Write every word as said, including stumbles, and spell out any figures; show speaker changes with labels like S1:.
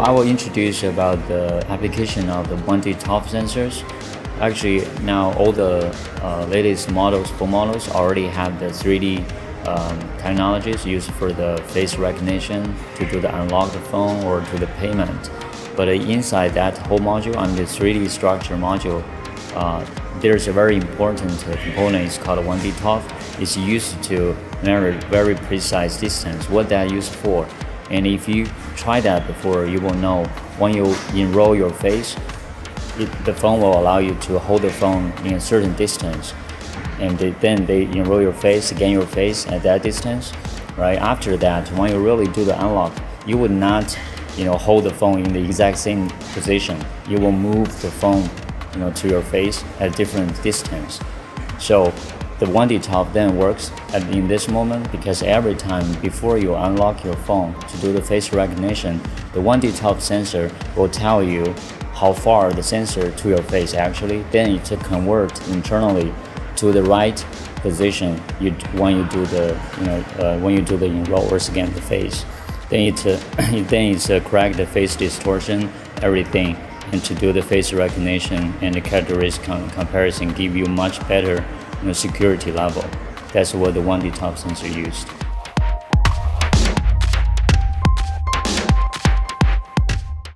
S1: I will introduce about the application of the one D T O F sensors. Actually, now all the uh, latest models, phone models already have the three D um, technologies used for the face recognition to do the unlock the phone or to the payment. But uh, inside that whole module, on the three D structure module, uh, there's a very important uh, component. It's called one D T O F. It's used to measure very precise distance. What that used for? And if you try that before, you will know when you enroll your face, it, the phone will allow you to hold the phone in a certain distance, and they, then they enroll your face, scan your face at that distance. Right after that, when you really do the unlock, you would not, you know, hold the phone in the exact same position. You will move the phone, you know, to your face at different distance. So the one D T O F then works at, in this moment, because every time before you unlock your phone to do the face recognition, the one D T O F sensor will tell you how far the sensor to your face actually. Then it convert internally to the right position you, when you do the you know uh, when you do the enroll or scan the face. Then it uh, then it's uh, correct the face distortion, everything, and to do the face recognition and the characteristic com comparison give you much better, you know, security level. That's what the one D T O F sensor used.